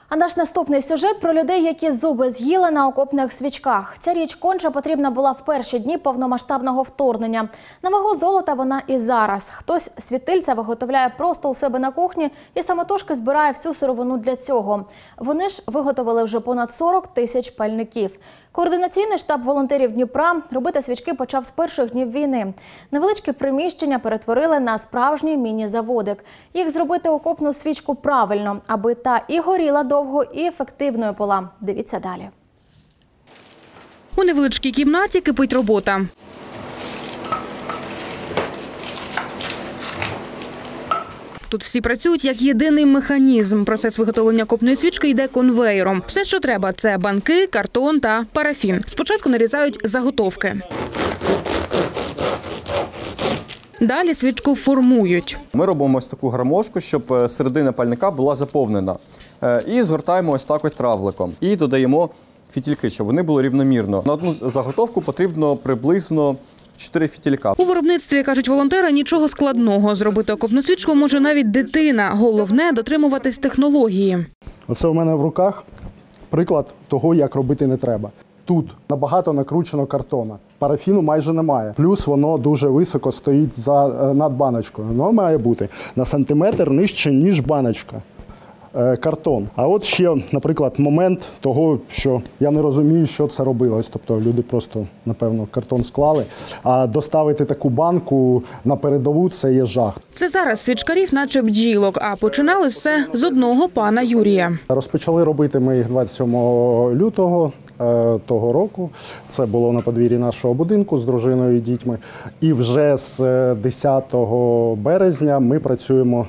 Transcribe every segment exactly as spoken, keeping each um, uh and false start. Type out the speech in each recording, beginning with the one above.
А наш наступний сюжет про людей, які зуби з'їли на окопних свічках. Ця річ конче потрібна була в перші дні повномасштабного вторгнення. На вагу золота вона і зараз. Хтось світильця виготовляє просто у себе на кухні і самотужки збирає всю сировину для цього. Вони ж виготовили вже понад сорок тисяч пальників. Координаційний штаб волонтерів Дніпра робити свічки почав з перших днів війни. Невеличкі приміщення перетворили на справжній міні-заводик. Їх зробити окопну свічку правильно, аби та і горіла довго, і ефективною була. Дивіться далі. У невеличкій кімнаті кипить робота. Тут всі працюють як єдиний механізм. Процес виготовлення окопної свічки йде конвеєром. Все, що треба – це банки, картон та парафін. Спочатку нарізають заготовки. Далі свічку формують. Ми робимо ось таку гармошку, щоб середина пальника була заповнена. І згортаємо ось так ось травликом. І додаємо фітільки, щоб вони були рівномірно. На одну заготовку потрібно приблизно чотири фітілька. У виробництві, кажуть волонтери, нічого складного. Зробити окопну свічку може навіть дитина. Головне – дотримуватись технології. Оце у мене в руках приклад того, як робити не треба. Тут набагато накручено картона. Парафіну майже немає. Плюс воно дуже високо стоїть за, над баночкою. Воно має бути на сантиметр нижче, ніж баночка. Картон. А от ще, наприклад, момент того, що я не розумію, що це робилось. Тобто люди просто, напевно, картон склали. А доставити таку банку на передову – це є жах. Це зараз свічкарів наче бджілок, а починали все з одного пана Юрія. Розпочали робити ми їх двадцять сьомого лютого того року. Це було на подвір'ї нашого будинку з дружиною і дітьми. І вже з десятого березня ми працюємо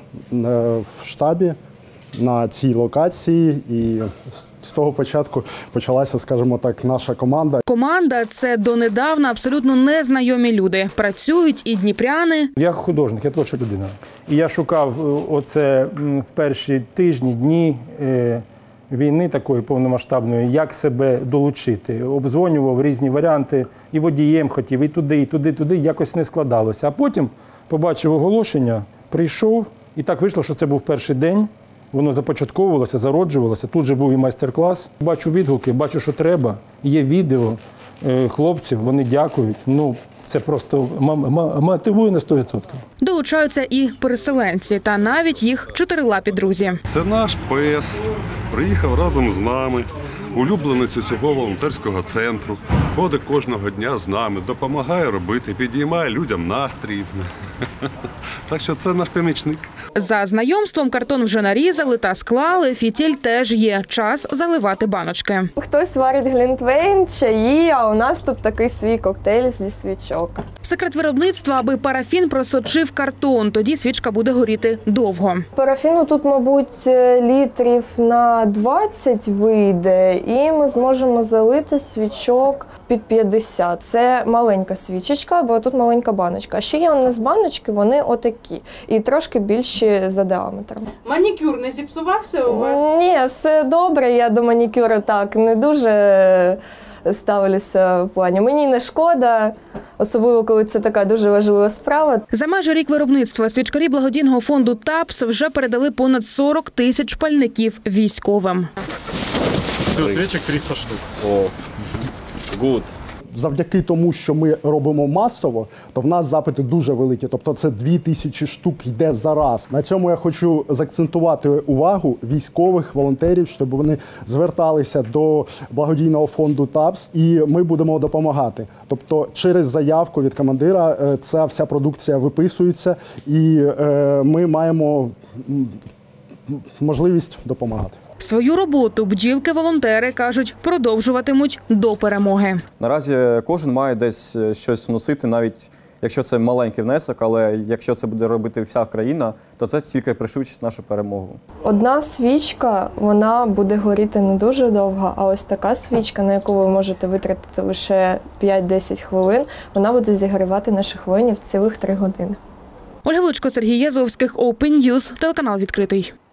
в штабі на цій локації, і з того початку почалася, скажімо так, наша команда. Команда – це донедавна абсолютно незнайомі люди. Працюють і дніпряни. Я художник, я творча людина. І я шукав оце в перші тижні, дні війни такої повномасштабної, як себе долучити. Обдзвонював різні варіанти, і водієм хотів, і туди, і туди, і туди, якось не складалося. А потім побачив оголошення, прийшов, і так вийшло, що це був перший день. Воно започатковувалося, зароджувалося. Тут же був і майстер-клас. Бачу відгуки, бачу, що треба. Є відео хлопців, вони дякують. Ну, це просто мотивує на сто відсотків. Долучаються і переселенці, та навіть їх чотирилапі друзі. Це наш пес, приїхав разом з нами, улюбленець цього волонтерського центру. Ходить кожного дня з нами, допомагає робити, підіймає людям настрій. Так що це наш помічник. За знайомством картон вже нарізали та склали, фітіль теж є. Час заливати баночки. Хтось варить глінтвейн, чаї, а у нас тут такий свій коктейль зі свічок. Секрет виробництва, аби парафін просочив картон, тоді свічка буде горіти довго. Парафіну тут, мабуть, літрів на двадцять вийде, і ми зможемо залити свічок під п'ятдесят. Це маленька свічечка, бо тут маленька баночка. А ще є у нас баночки, вони отакі, і трошки більші за діаметром. Манікюр не зіпсувався у вас? Ні, все добре, я до манікюру так не дуже ставлюся в плані. Мені не шкода, особливо, коли це така дуже важлива справа. За майже рік виробництва свічкарі благодійного фонду ТАПС вже передали понад сорок тисяч пальників військовим. Все, свічок триста штук. О, гуд. Завдяки тому, що ми робимо масово, то в нас запити дуже великі. Тобто це дві тисячі штук йде за раз. На цьому я хочу заакцентувати увагу військових, волонтерів, щоб вони зверталися до благодійного фонду ТАПС, і ми будемо допомагати. Тобто через заявку від командира ця вся продукція виписується, і ми маємо можливість допомагати. Свою роботу бджілки-волонтери, кажуть, продовжуватимуть до перемоги. Наразі кожен має десь щось вносити, навіть якщо це маленький внесок, але якщо це буде робити вся країна, то це тільки пришвидшить нашу перемогу. Одна свічка, вона буде горіти не дуже довго, а ось така свічка, на яку ви можете витратити лише п'ять-десять хвилин, вона буде зігрівати наших воїнів цілих три години. Ольга Величко, Сергій Язовських, Open News, телеканал «Відкритий».